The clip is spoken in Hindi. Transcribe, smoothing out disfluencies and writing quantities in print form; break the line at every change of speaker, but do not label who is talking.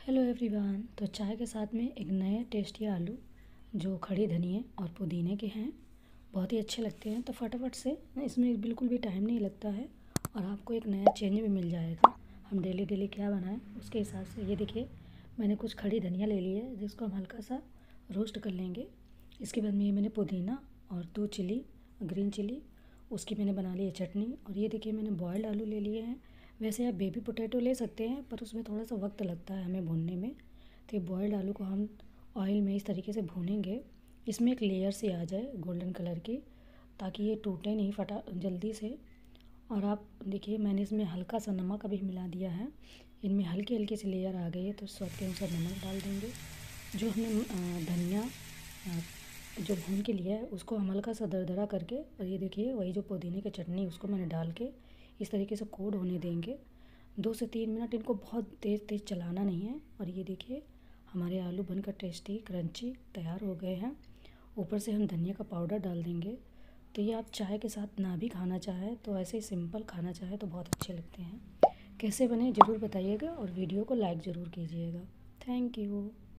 Hello everyone. तो चाय के साथ में एक नए टेस्टी आलू जो खड़ी धनिए और पुदीने के हैं, बहुत ही अच्छे लगते हैं। तो फटाफट से इसमें बिल्कुल भी टाइम नहीं लगता है और आपको एक नया चेंज भी मिल जाएगा। हम डेली डेली क्या बनाएं उसके हिसाब से ये देखिए, मैंने कुछ खड़ी धनिया ले ली है जिसको हम हल्का सा रोस्ट कर लेंगे। इसके बाद में ये मैंने पुदीना और 2 चिली, ग्रीन चिली, उसकी मैंने बना ली है चटनी। और ये देखिए मैंने बॉयल्ड आलू ले लिए हैं। वैसे आप बेबी पोटैटो ले सकते हैं पर उसमें थोड़ा सा वक्त लगता है हमें भूनने में। तो ये बॉयल्ड आलू को हम ऑयल में इस तरीके से भूनेंगे, इसमें एक लेयर सी आ जाए गोल्डन कलर की, ताकि ये टूटे नहीं फटा जल्दी से। और आप देखिए मैंने इसमें हल्का सा नमक अभी मिला दिया है, इनमें हल्की हल्की सी लेयर आ गई है तो स्वाद के अनुसार नमक डाल देंगे। जो हमने धनिया जो भून के लिया है उसको हम हल्का सा दरदरा करके, और ये देखिए वही जो पुदीने की चटनी उसको मैंने डाल के इस तरीके से कोट होने देंगे 2 से 3 मिनट। इनको बहुत तेज़ तेज़ चलाना नहीं है। और ये देखिए हमारे आलू बनकर टेस्टी क्रंची तैयार हो गए हैं। ऊपर से हम धनिया का पाउडर डाल देंगे। तो ये आप चाय के साथ ना भी खाना चाहें तो ऐसे ही सिंपल खाना चाहें तो बहुत अच्छे लगते हैं। कैसे बने ज़रूर बताइएगा और वीडियो को लाइक ज़रूर कीजिएगा। Thank you.